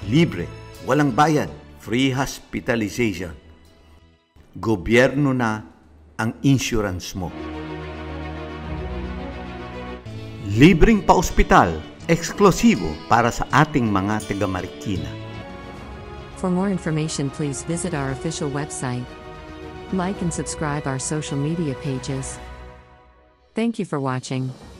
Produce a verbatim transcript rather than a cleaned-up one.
Libre, walang bayad, free hospitalization. Gobyerno na ang insurance mo. Libreng pa-ospital, eksklusibo para sa ating mga taga-Marikina. For more information, please visit our official website. Like and subscribe our social media pages. Thank you for watching.